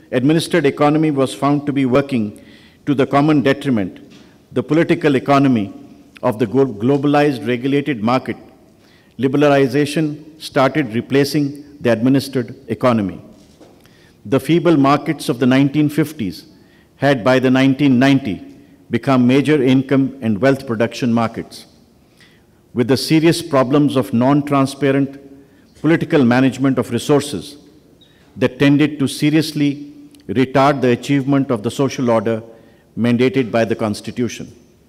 administered economy was found to be working to the common detriment, the political economy of the globalized regulated market, liberalization started replacing the administered economy. The feeble markets of the 1950s had by the 1990s become major income and wealth production markets. With the serious problems of non-transparent political management of resources that tended to seriously retard the achievement of the social order mandated by the Constitution.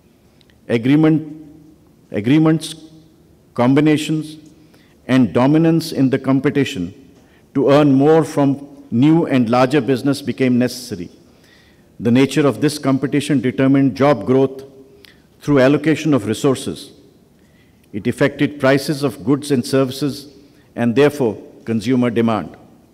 Agreements, combinations, and dominance in the competition to earn more from new and larger business became necessary. The nature of this competition determined job growth through allocation of resources. It affected prices of goods and services and therefore consumer demand.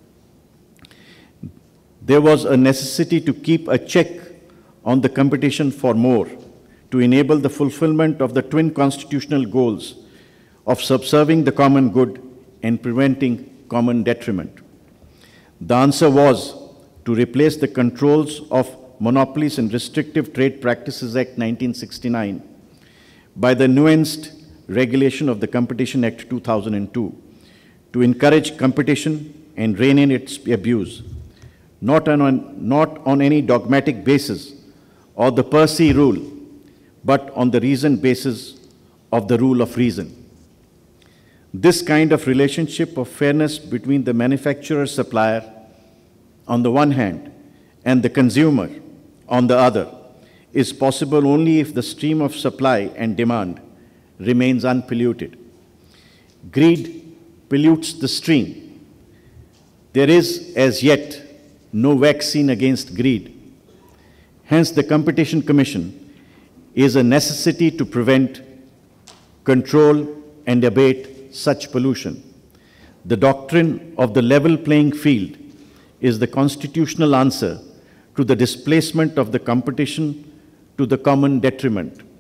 There was a necessity to keep a check on the competition for more to enable the fulfillment of the twin constitutional goals of subserving the common good and preventing common detriment. The answer was to replace the controls of Monopolies and Restrictive Trade Practices Act 1969 by the nuanced regulation of the Competition Act 2002 to encourage competition and rein in its abuse, not on any dogmatic basis or the per se rule, but on the reasoned basis of the rule of reason. This kind of relationship of fairness between the manufacturer-supplier on the one hand and the consumer on the other is possible only if the stream of supply and demand remains unpolluted. Greed pollutes the stream. There is as yet no vaccine against greed. Hence, the Competition Commission is a necessity to prevent, control, and abate such pollution. The doctrine of the level playing field is the constitutional answer to the displacement of the competition to the common detriment.